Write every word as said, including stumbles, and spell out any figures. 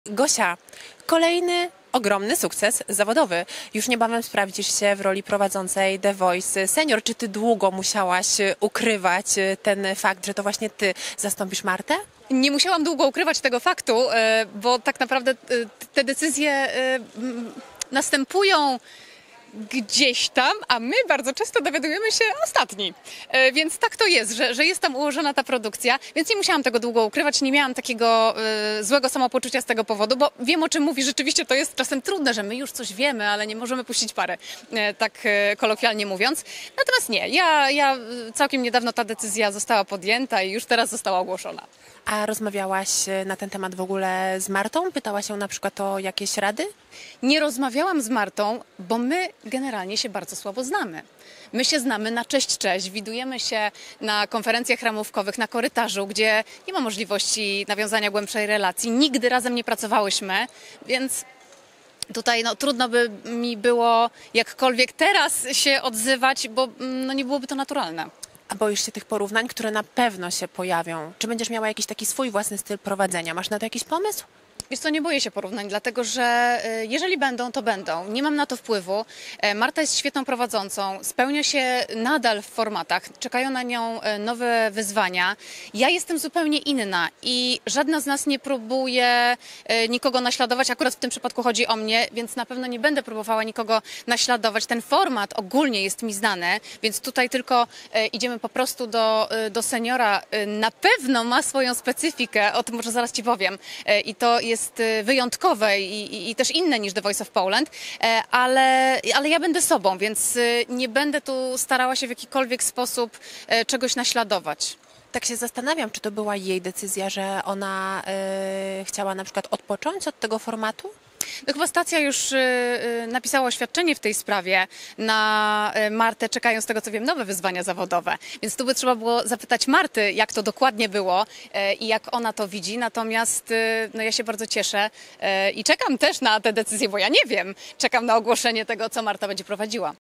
Gosia, kolejny ogromny sukces zawodowy. Już niebawem sprawdzisz się w roli prowadzącej The Voice Senior. Czy ty długo musiałaś ukrywać ten fakt, że to właśnie ty zastąpisz Martę? Nie musiałam długo ukrywać tego faktu, bo tak naprawdę te decyzje następują gdzieś tam, a my bardzo często dowiadujemy się ostatni. E, więc tak to jest, że, że jest tam ułożona ta produkcja, więc nie musiałam tego długo ukrywać, nie miałam takiego e, złego samopoczucia z tego powodu, bo wiem, o czym mówi. Rzeczywiście to jest czasem trudne, że my już coś wiemy, ale nie możemy puścić pary, e, tak e, kolokwialnie mówiąc. Natomiast nie, ja, ja całkiem niedawno ta decyzja została podjęta i już teraz została ogłoszona. A rozmawiałaś na ten temat w ogóle z Martą? Pytałaś ją na przykład o jakieś rady? Nie rozmawiałam z Martą, bo my generalnie się bardzo słabo znamy. My się znamy na cześć, cześć, widujemy się na konferencjach ramówkowych, na korytarzu, gdzie nie ma możliwości nawiązania głębszej relacji. Nigdy razem nie pracowałyśmy, więc tutaj no, trudno by mi było jakkolwiek teraz się odzywać, bo no, nie byłoby to naturalne. A boisz się tych porównań, które na pewno się pojawią? Czy będziesz miała jakiś taki swój własny styl prowadzenia? Masz na to jakiś pomysł? Wiesz co, nie boję się porównań, dlatego że jeżeli będą, to będą. Nie mam na to wpływu. Marta jest świetną prowadzącą, spełnia się nadal w formatach, czekają na nią nowe wyzwania. Ja jestem zupełnie inna i żadna z nas nie próbuje nikogo naśladować. Akurat w tym przypadku chodzi o mnie, więc na pewno nie będę próbowała nikogo naśladować. Ten format ogólnie jest mi znany, więc tutaj tylko idziemy po prostu do, do seniora. Na pewno ma swoją specyfikę, o tym może zaraz ci powiem. I to jest jest wyjątkowe i, i, i też inne niż The Voice of Poland, ale, ale ja będę sobą, więc nie będę tu starała się w jakikolwiek sposób czegoś naśladować. Tak się zastanawiam, czy to była jej decyzja, że ona yy, chciała na przykład odpocząć od tego formatu? No chyba stacja już y, napisała oświadczenie w tej sprawie na Martę, czekają z tego co wiem nowe wyzwania zawodowe. Więc tu by trzeba było zapytać Marty, jak to dokładnie było y, i jak ona to widzi. Natomiast y, no ja się bardzo cieszę y, i czekam też na te decyzje, bo ja nie wiem. Czekam na ogłoszenie tego, co Marta będzie prowadziła.